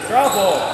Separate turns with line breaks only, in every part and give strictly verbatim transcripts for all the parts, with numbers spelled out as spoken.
Trouble.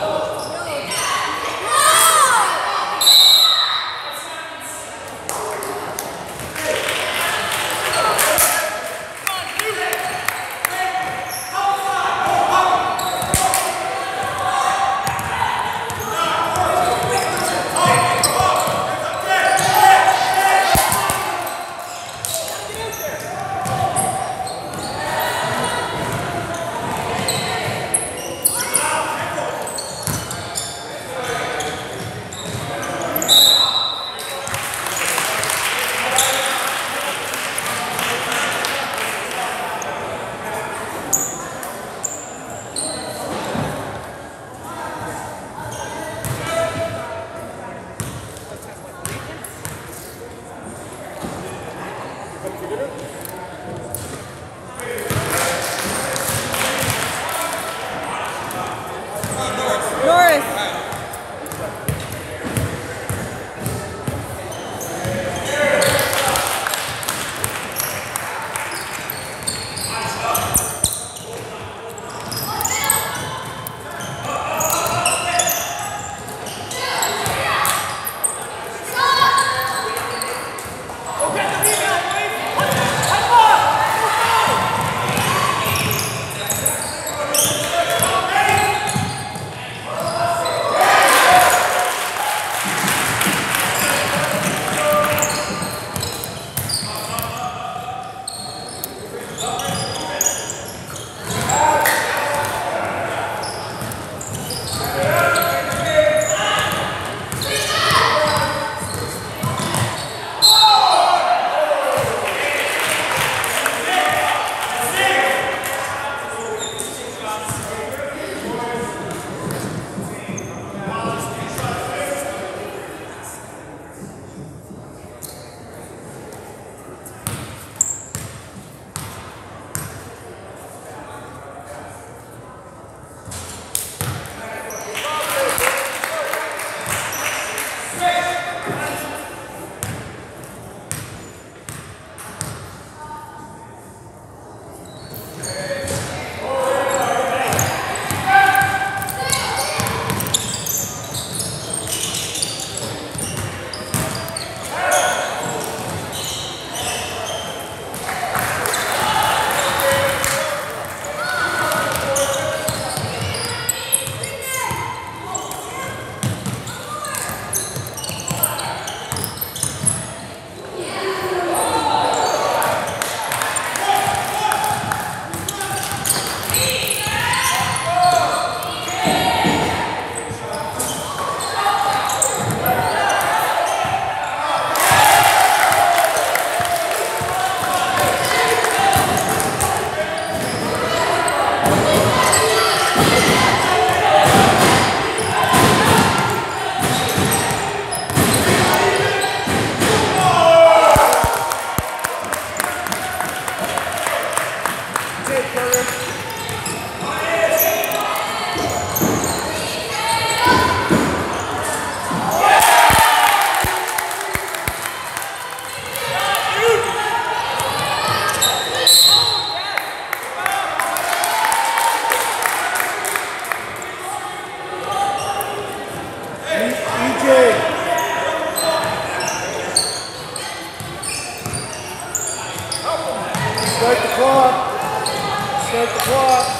Start the clock. Start the clock.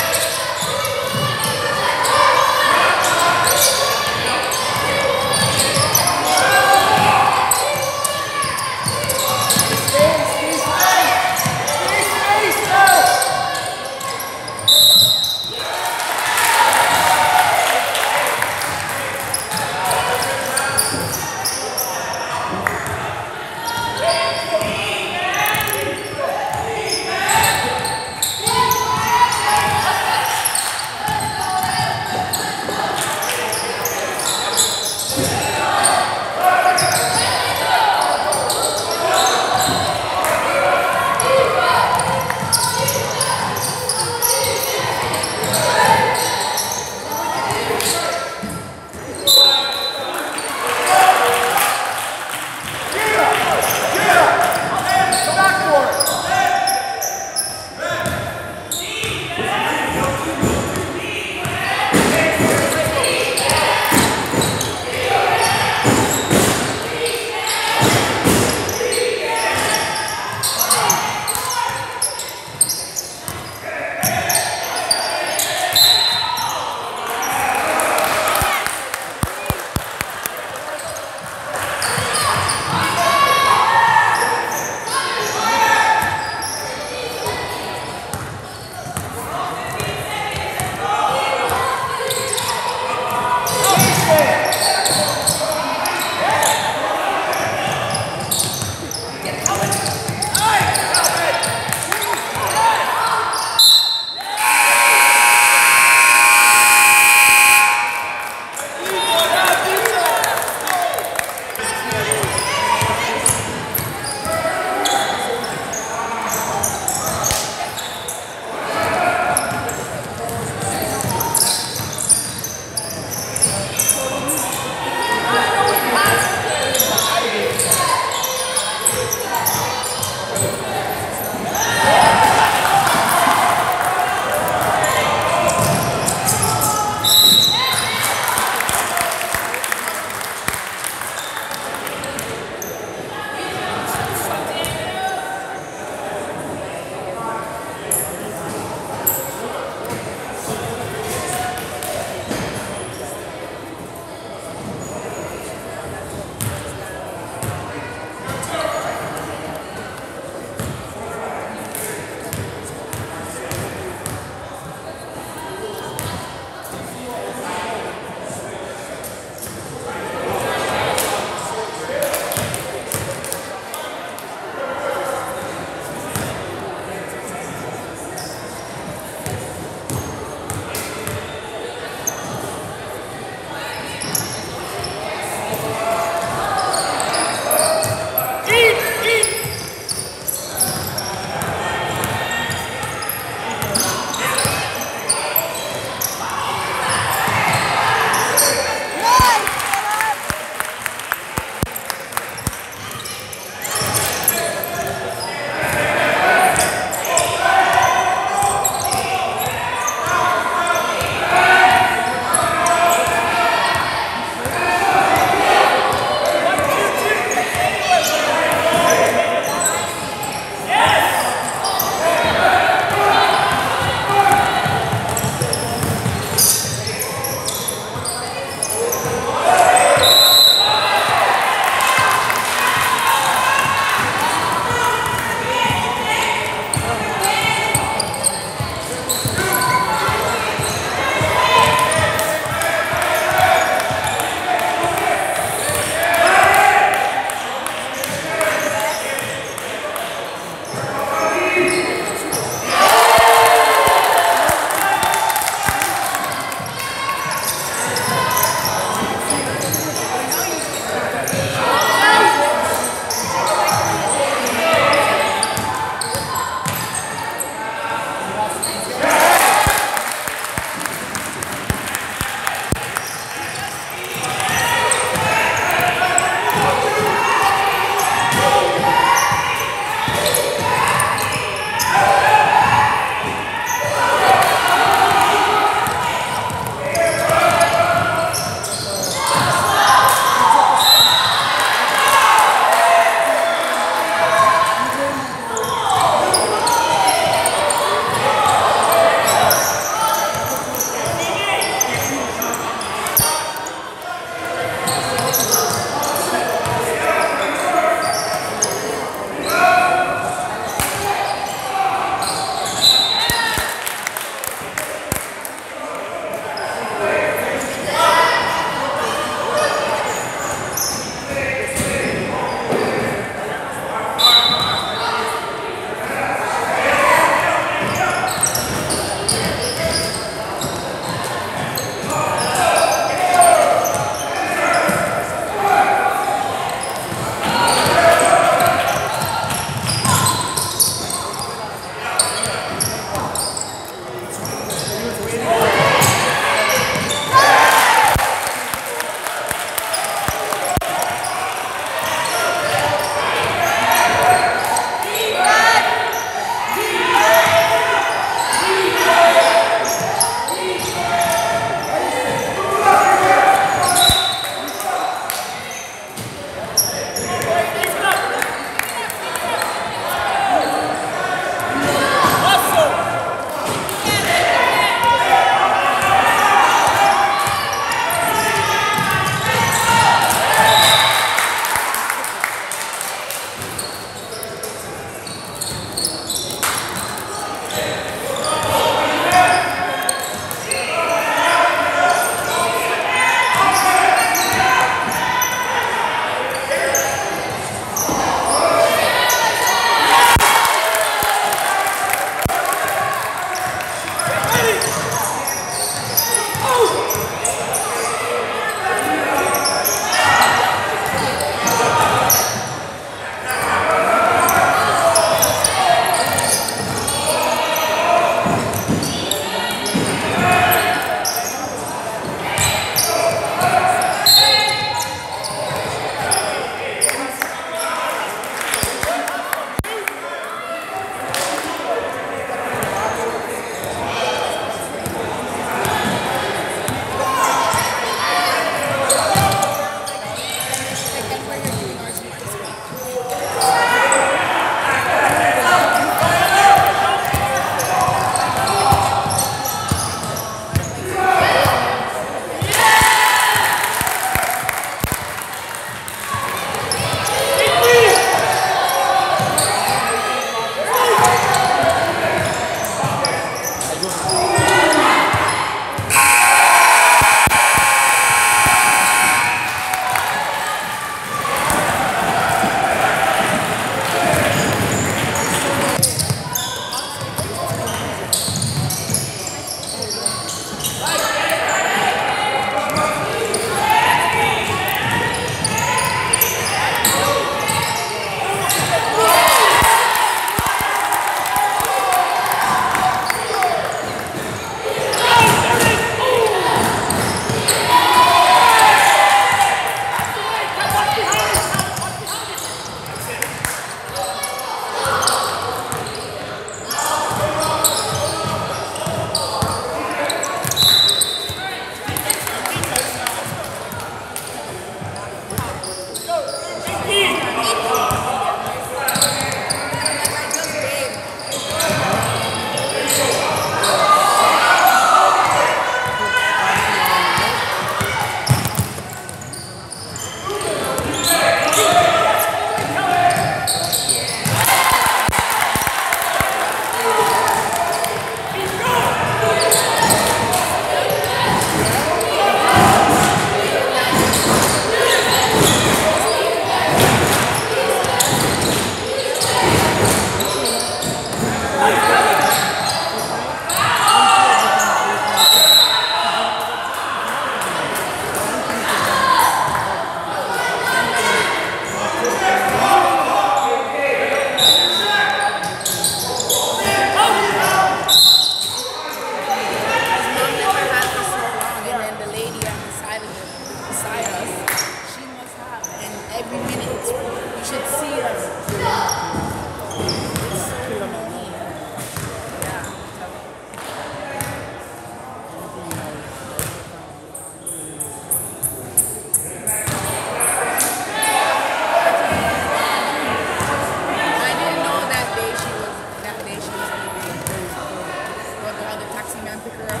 taxi man pick her up.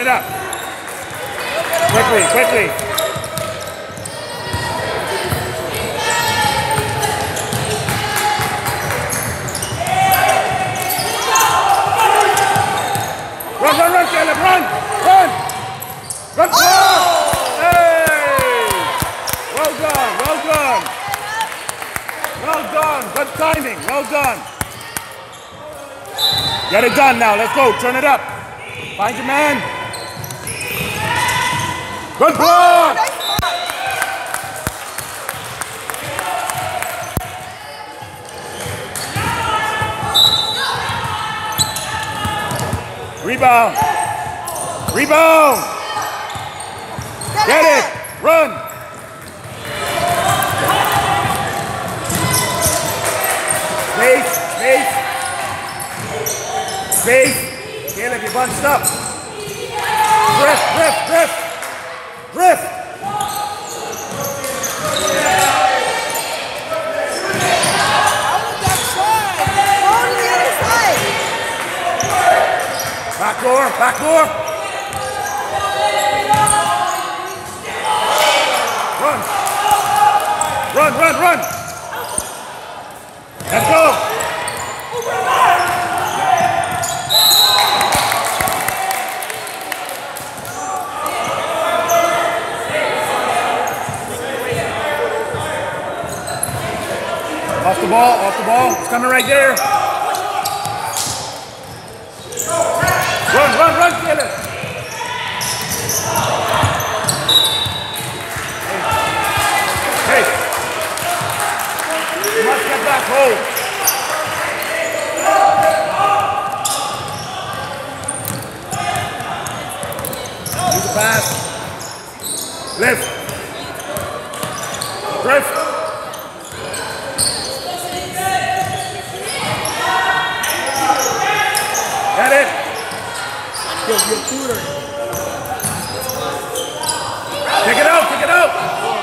it up. Quickly, quickly. Run, run, run, Caleb, run, run. Run, oh! Hey! Well done, well done. Well done, good timing, well done. Get it done now, let's go, turn it up. Find your man. Good block! Rebound. Rebound. Get it. Run. Space, space. Space. Caleb, you bunched up. Drift, drift, drift. Drift. Back door, back door. Run. Run, run, run. Let's go. Off the ball, off the ball. It's coming right there. Run, run, run, Caleb. Hey. Hey. You must get back home. Use the pass. Lift. Drift. Get it. Yo, yo, shooter. Take it out, take it out.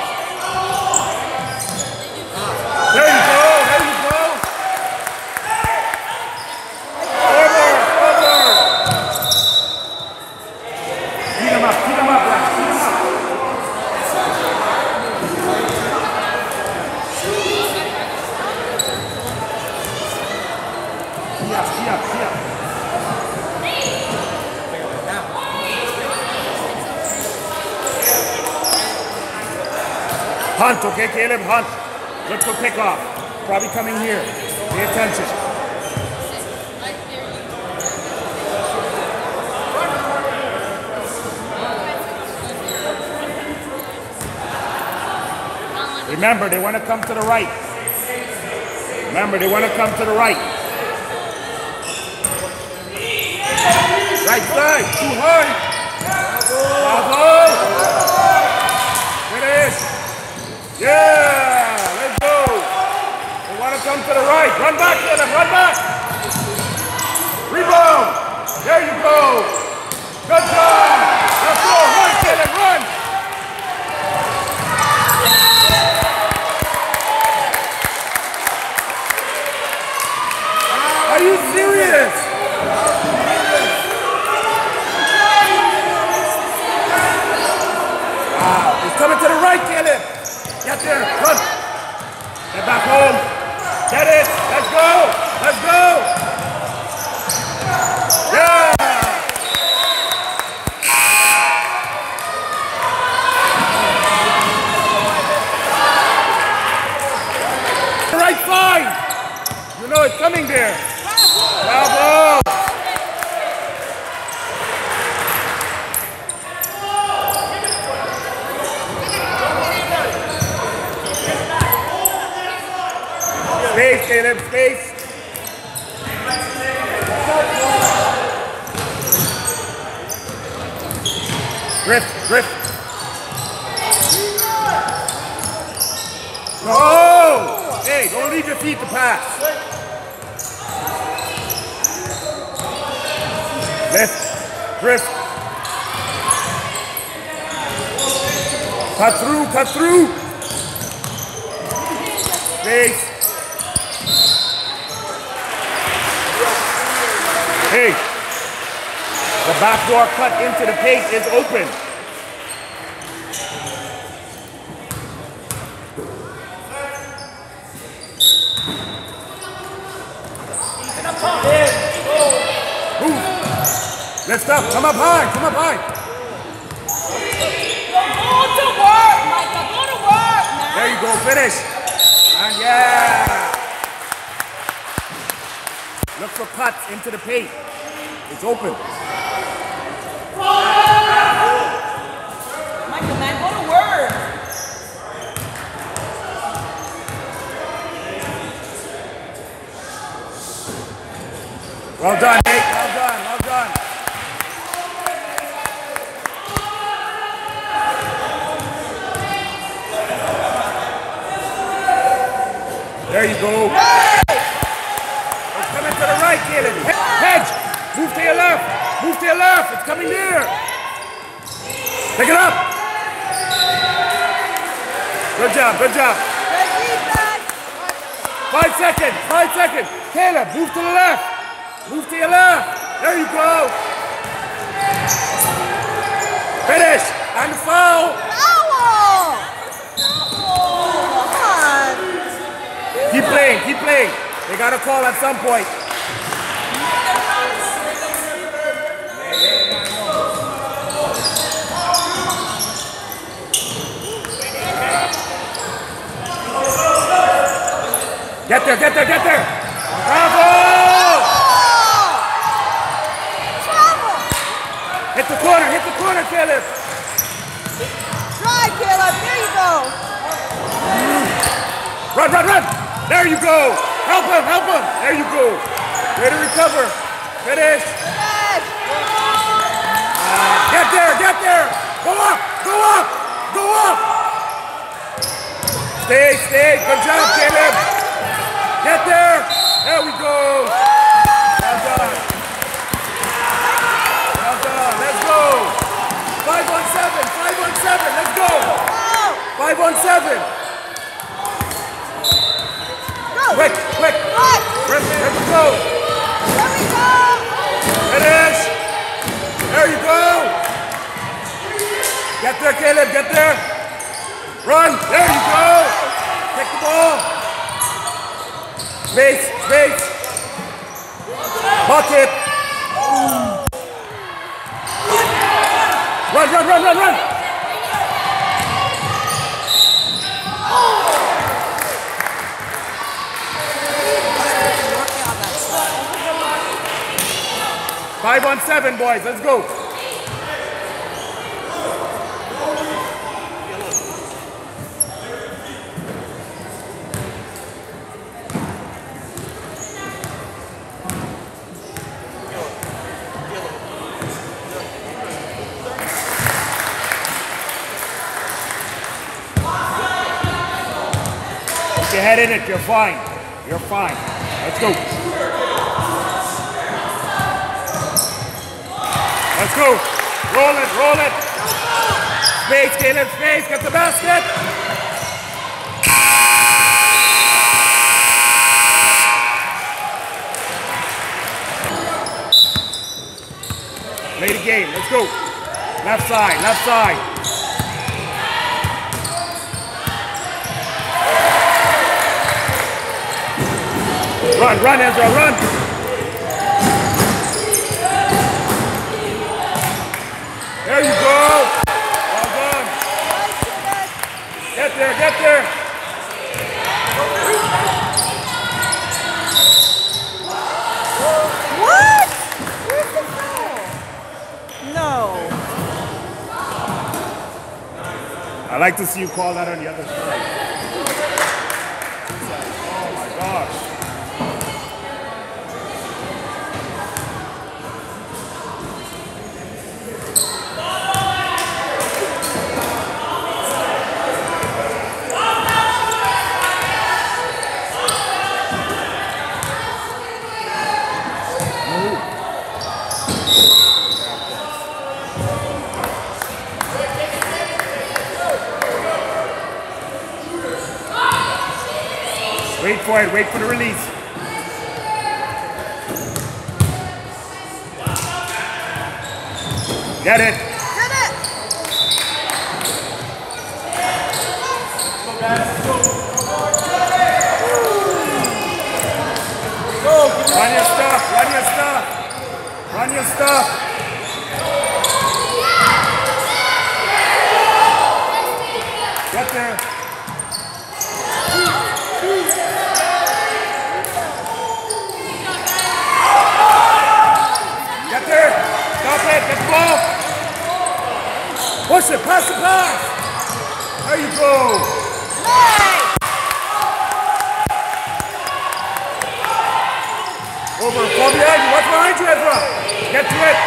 There you go, there you go. Over, over. Beat him up, beat him up, guys. Beat him up. See up, see up, see up. Hunt, okay, Caleb, hunt. Look for pickoff. Probably coming here. Pay attention. Remember, they want to come to the right. Remember, they want to come to the right. Right side, too high. Bravo. Finish. Yeah, let's go. They want to come to the right. Run back, Caleb, run back. Rebound. There you go. Good job. Let's go. Run, Caleb, run. Are you serious? Wow, he's coming to the right, Caleb. Get there, run. Get back home. Get it. Let's go. Let's go. Yeah. Right side. You know it's coming there. Bravo. Space, Caleb, space. Drift, drift. No! Hey, don't leave your feet to pass. Lift, drift. Cut through, cut through. Space. Hey, the The backdoor cut into the paint is open. Move. Lift up. Come up high. Come up high.
Go to work, Micah. Go to work, man.
There you go. Finish. And yeah. Look for cuts into the paint. It's open.
Micah, man, go to work.
Well done, Nate. Well done. Well done. There you go. It's coming to the right, Caleb. Hedge. Move to your left. Move to your left. It's coming there. Pick it up. Good job. Good job. Five seconds. Five seconds. Caleb, move to the left. Move to your left. There you go. Finish. And foul.
Foul! Come on.
Keep playing. Keep playing. They got a call at some point. Get there, get there, get there! Bravo!
Trouble!
Hit the corner, hit the corner, Caleb!
Try, Caleb. There you go.
Run, run, run! There you go! Help him, help him! There you go! Way to recover! Finish!
Finish!
Get there, get there! Go up, go up, go up! Stay, stay, good job, Caleb! Get there! There we go! Well done! Well done, let's go! Five on seven, five on seven, let's go! Five on seven!
Go!
Quick, quick!
Quick!
Let's, let's go!
There we go!
Finish! There you go! Get there, Caleb, get there! Run! There you go! Take the ball! Space, space! Bucket! Run, run, run, run, run! Five on seven, boys. Let's go. If your head in it, you're fine. You're fine. Let's go. Let's go. Roll it, roll it. Space, Caleb, space. Get the basket. Play the game. Let's go. Left side, left side. Run, run, Ezra, run. There you go. Well done. Get there, get there.
What? Where's the foul? No.
I like to see you call that on the other side. Oh my gosh. Wait for it, wait for the release. Get it.
Get it.
Run your stuff, run your stuff. Run your stuff. Get there. Get there. Stop it. Get the ball. Push it. Pass the pass. There you go.
Nice.
Over. Fall behind you. What's behind you, Ezra? Get to it.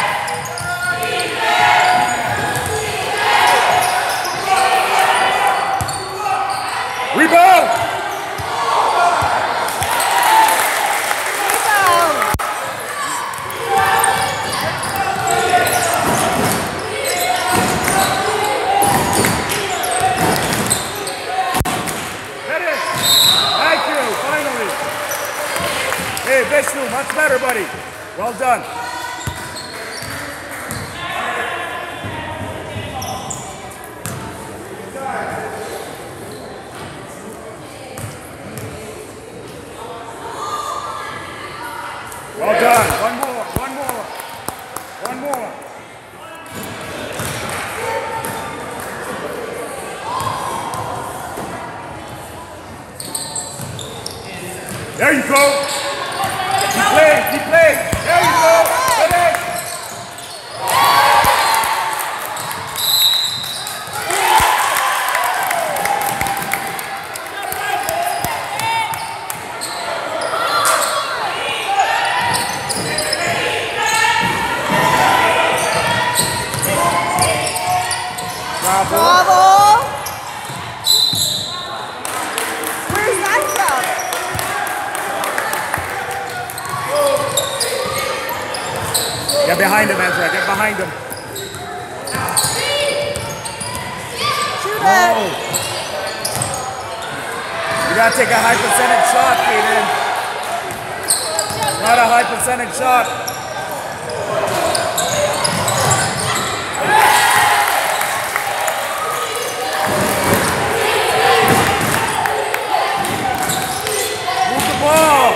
Rebound.
Rebound.
Get it. Thank you. Finally. Hey, Vishnu, much better, buddy. Well done. Well done. One more, one more, one more. There you go. Keep playing, keep playing. There you go. Finish. Bravo.
Bravo. Where's that from?
Get behind him, Ezra. Get behind him.
Shoot
Oh.
it.
You gotta take a high percentage shot, Kaden. Not a high percentage shot. Move the ball.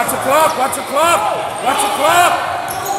Watch the clock, watch the clock, watch the clock.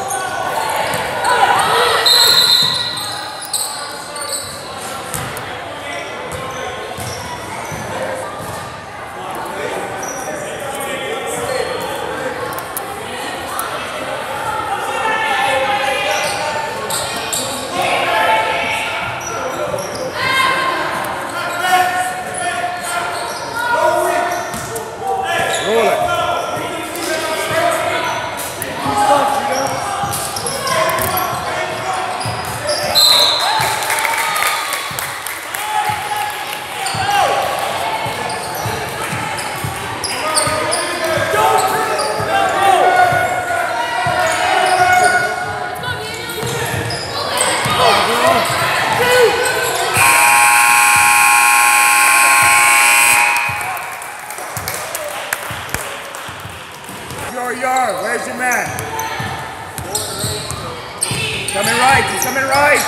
Yard, where's your man? Coming right, he's coming right.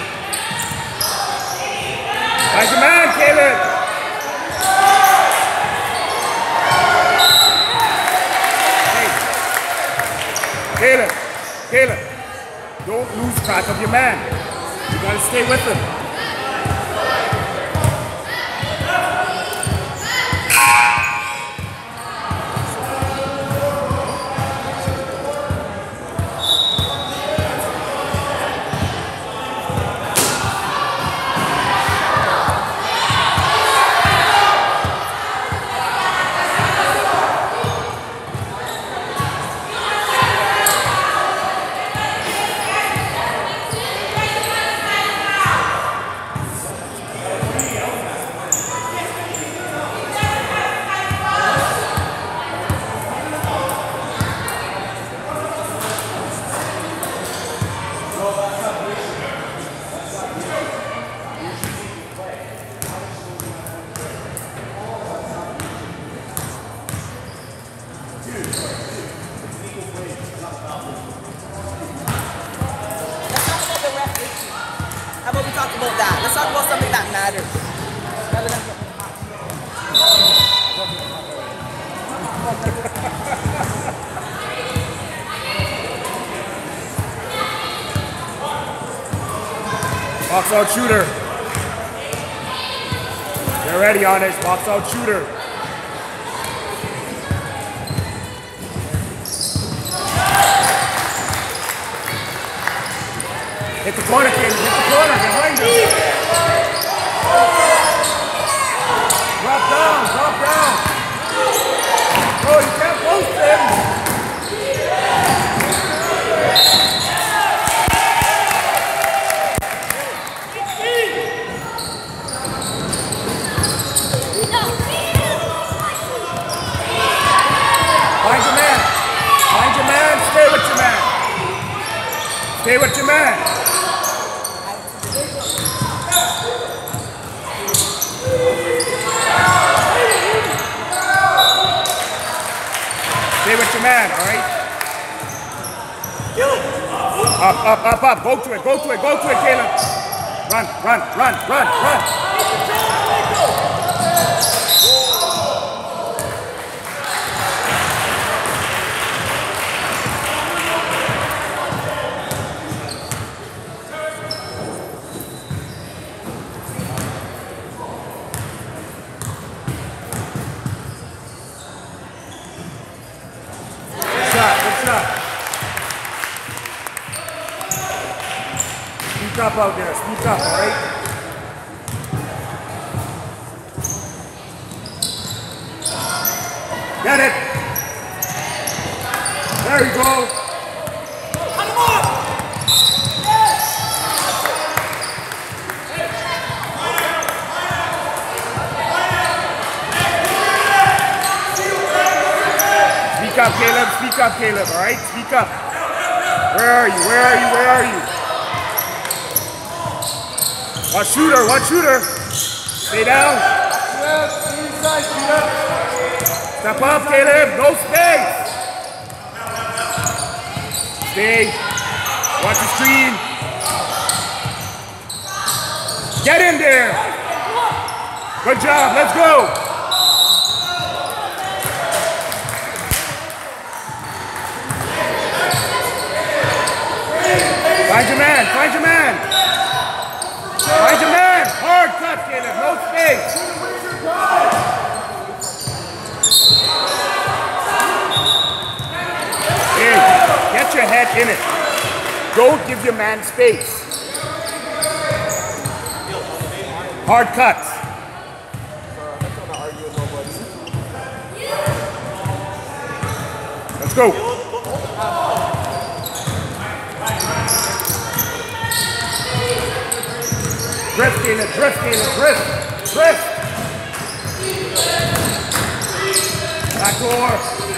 Where's your man, Caleb? Hey. Caleb, Caleb, don't lose track of your man. You gotta stay with him.
How about we talk about that? Let's talk about something that matters.
Box out shooter. Get ready on this. Box out shooter. Hit the corner, kid. Hit the corner. Behind him. Drop down. Drop down. Oh, you can't post him. Find your man. Find your man. Stay with your man. Stay with your man. Stay with your man, all right? Up, up, up, up. Go to it, go to it, go to it, Caleb. Run, run, run, run, run. Speak up out there, speak up, all right? Get it! There we go! Cut him off! Speak up, Caleb, speak up, Caleb, all right? Speak up. Where are you, where are you, where are you? One shooter, one shooter. Stay down. Step up, Caleb. No space. Stay. Watch the screen. Get in there. Good job. Let's go. get your head in it. Don't give your man space. Hard cuts. Let's go. Drift in it, drift in it, drift, drift. Back door.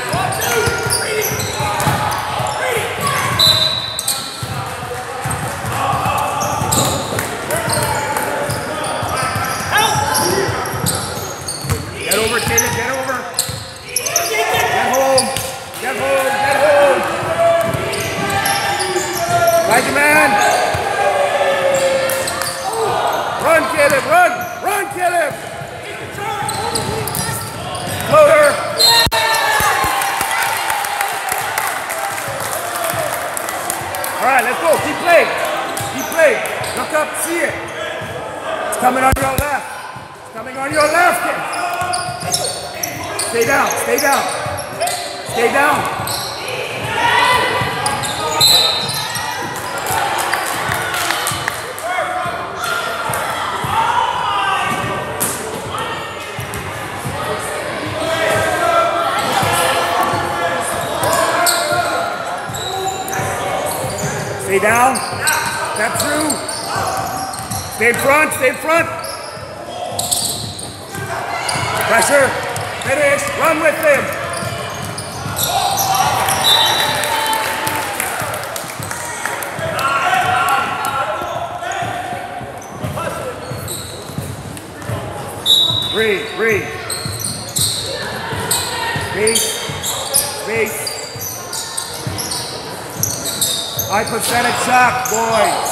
Get over, Taylor, get over. Get home, get home, get home. Right, your man. Run, Caleb, run, run, Caleb. Floater. All right, let's go. Keep playing. Keep playing. Look up, see it. It's coming on your left. It's coming on your left. Stay down. Stay down. Stay down. Stay down. Step through. Stay in front. Stay in front. Pressure. Finish. Run with him. Breathe. Breathe. Space. Space. High percentage shot, boys.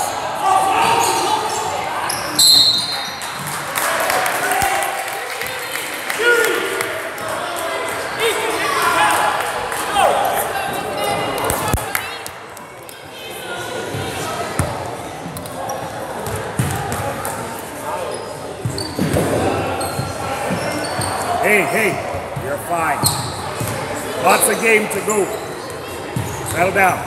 Hey, hey, you're fine. Lots of game to go. Settle down.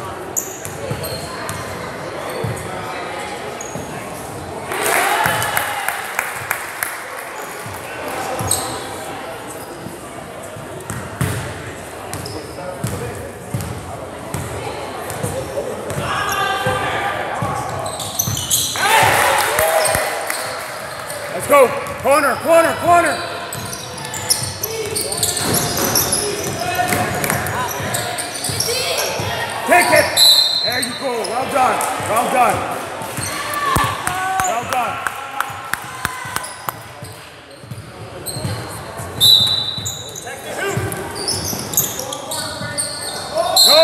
Let's go. Corner, corner, corner. Take it. There you go. Well done. Well done. Well done. Go.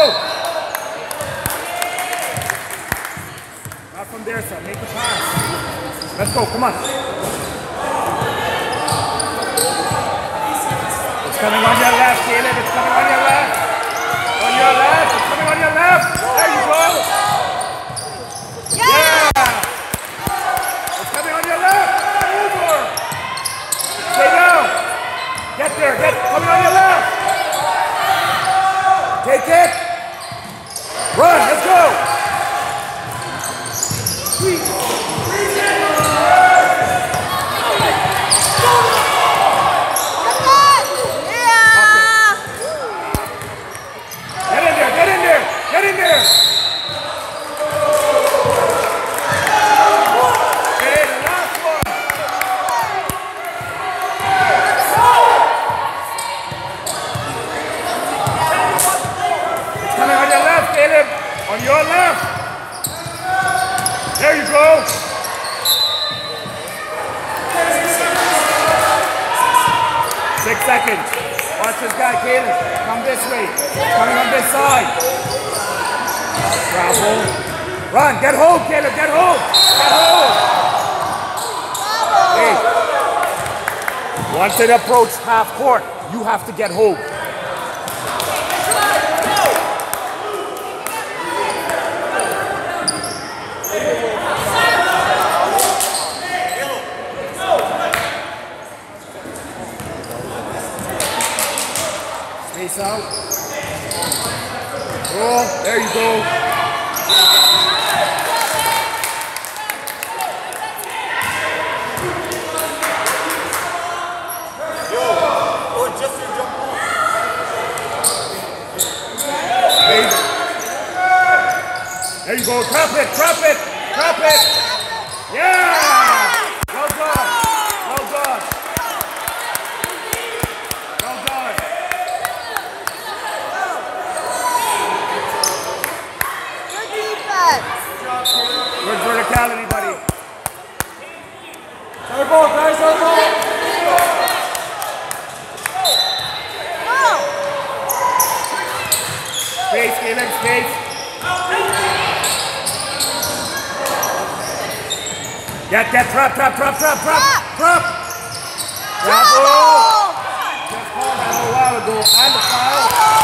Not from there, son. Make the pass. Let's go. Come on. It's coming on your left, Caleb. It's coming on your left. On your left. It's coming on your left. There you go. Yeah. It's coming on your left. Over. Stay down. Get there. Get coming on your left. Take it. Run. Let's go. Sweet. On your left. There you go. Six seconds. Watch this guy, Caleb. Come this way. Coming on this side. Travel. Run. Get home, Caleb. Get home. Get home. Hey. Once it approaches half court, you have to get home. Space out. Cool. There you go. There you go, trap it, trap it, trap it. Yeah! Well done, well done. Well done.
Good defense.
Good verticality, buddy.
Third ball, guys, third ball.
Space, Caleb, space. Get, get, trap, trap, trap, trap, trap, trap. Bravo. Just called that a while ago. And the foul.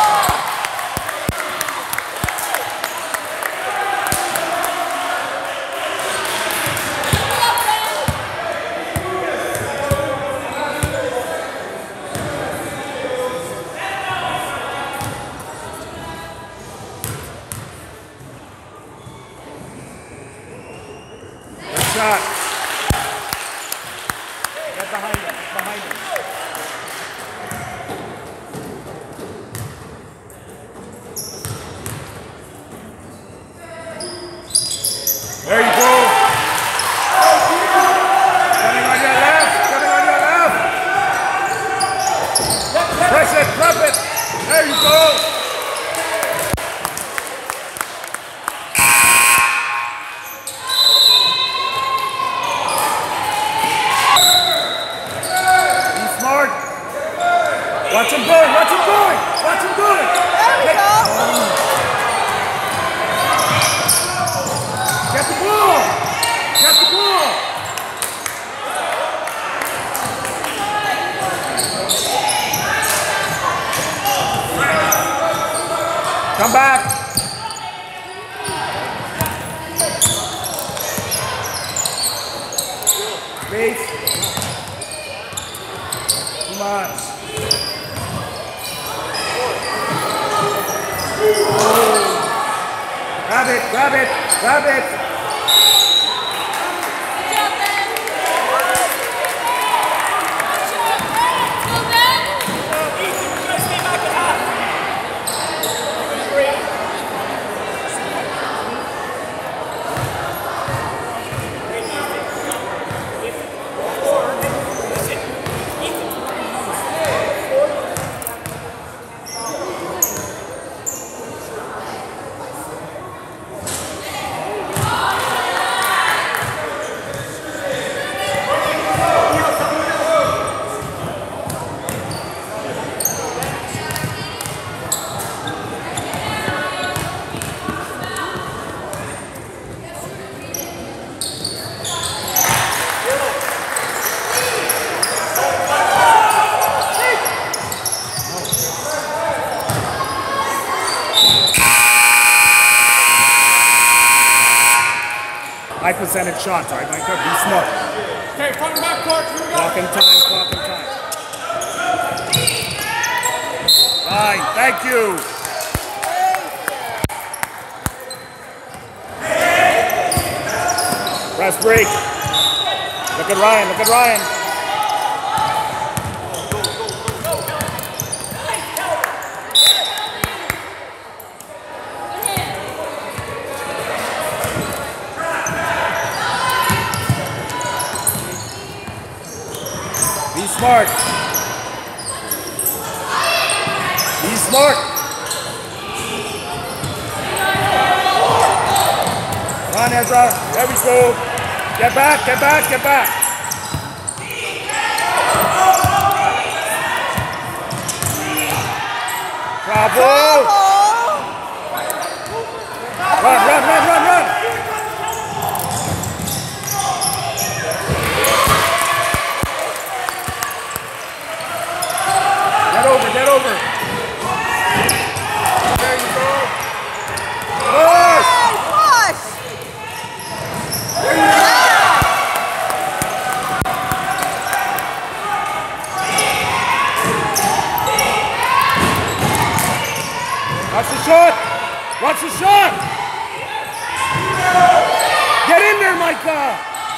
Good shot. Get behind him, behind him. There you go. Coming on your left, coming on your left. Press it, drop it. There you go. Watch him going, watch him going, watch him going.
There we go.
Get the ball, get the ball. Come back. Space. Too much. Grab it, grab it, grab it. High percentage shots, all right, Micah? Be smart.
Okay, front and back court. Here we go.
Clock and time, clock and time. Fine, thank you. Press break. Look at Ryan, look at Ryan. Be smart. Be smart. Come on, Ezra. There we go. Get back, get back, get back. Bravo. Run, run, run, run, run. Get over, get over. There you go. Push.
Push.
That's the shot. Watch the shot! Get in there, Micah!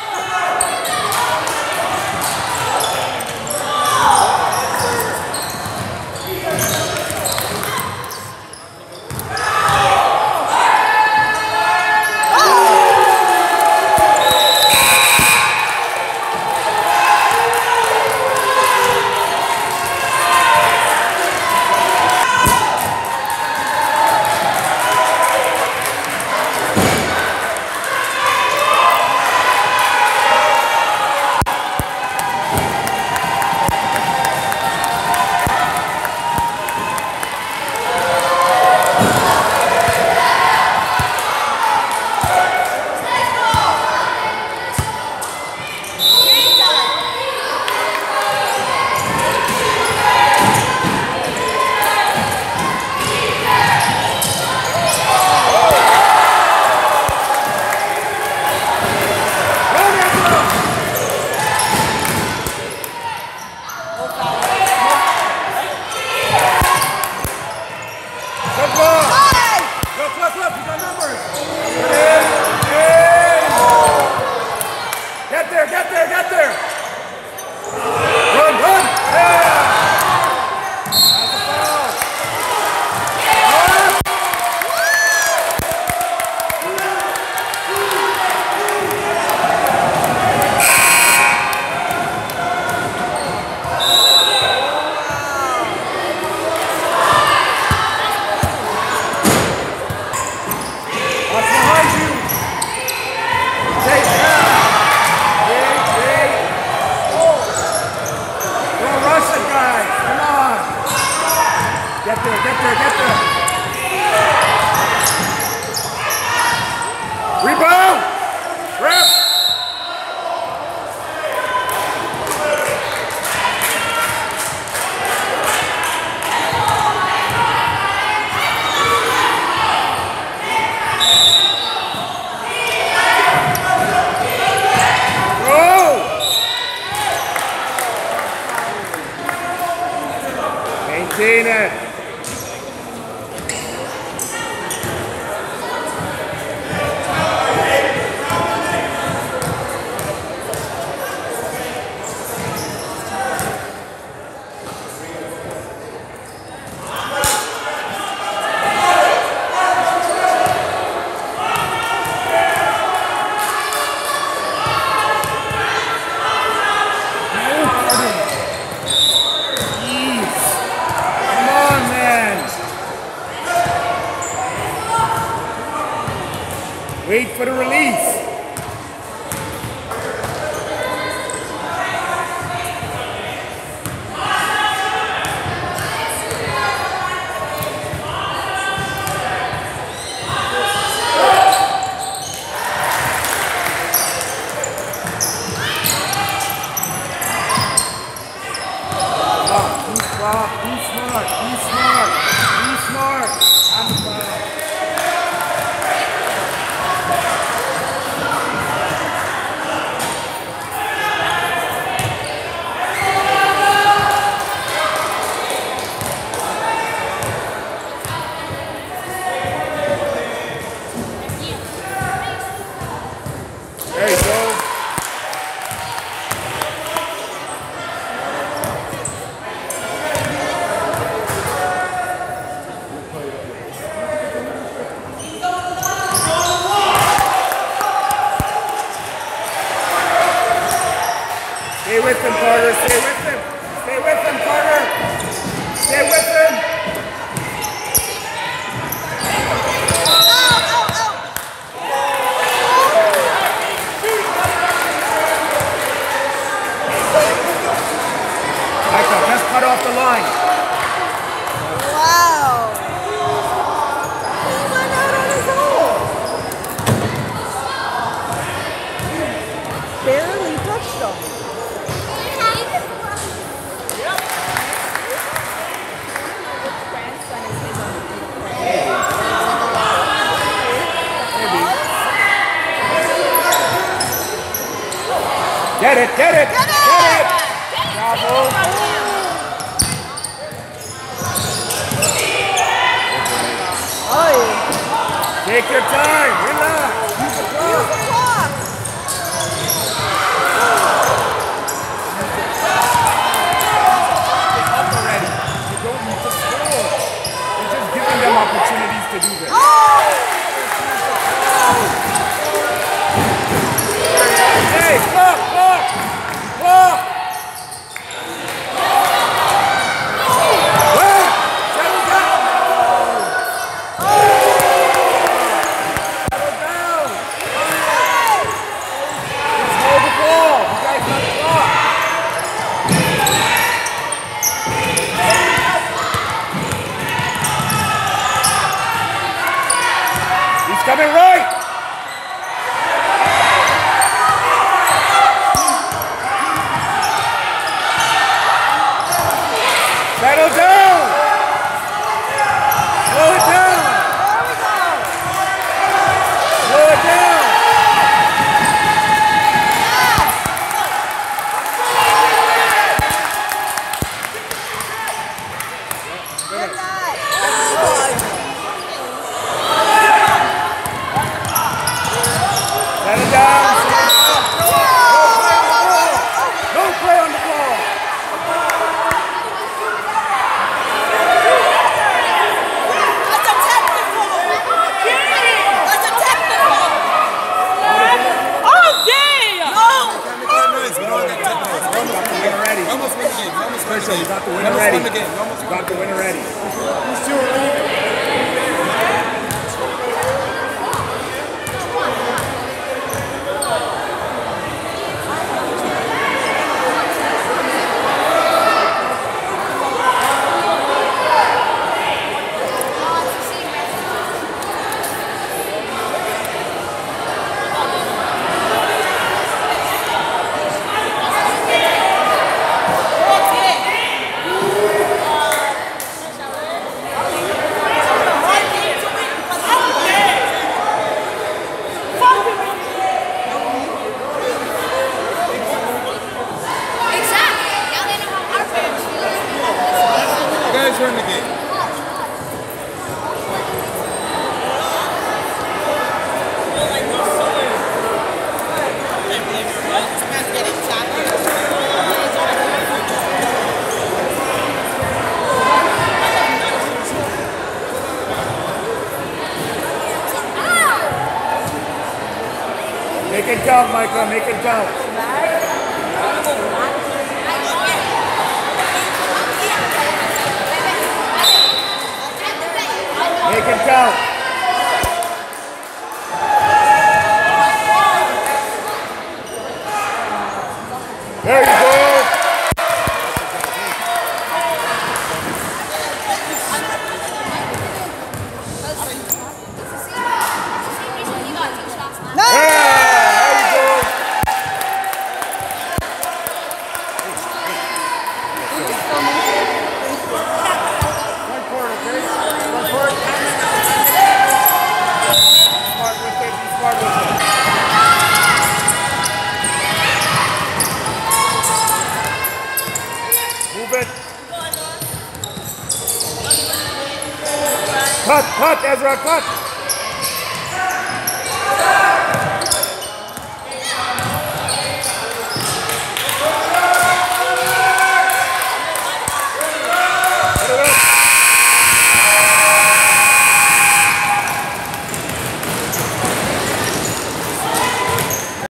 Maintain it. Wait for the release. Stop, be smart, be smart, be smart. I'm the foul. There you go. Stay with him, Carter. Stay with him. Stay with him, Carter. Stay with him. Michael, just cut off the line.
Wow. He went out on his own. Barely touched him.
Get it, get it, get it! Get it. Bravo.
Oh.
Take your time. Relax. Use the clock.
Use the clock.
Up already. You don't need to score. You're just giving them opportunities to do this.
Oh!
Hey, clock, clock, clock. Wait, settle down. Settle down. Let's hold the ball. You guys got the clock. He's coming right. Settle down! Slow it down! Slow it down!
Good night.
Settle down! Don't play on the ball!
That's a technical. That's a technical.
Oh, damn!
No.
Already.
Almost win the game. Almost win the
Special,
game.
you got the win
Almost
already.
won the game. Almost
You got the win already.
You guys win the game.
Make it count, Micah. Make it count. Make it count. There you go.
No.
There you go. One court, okay? One court. Smart with it. Be smart with it. Move it. Cut, cut, Ezra, cut.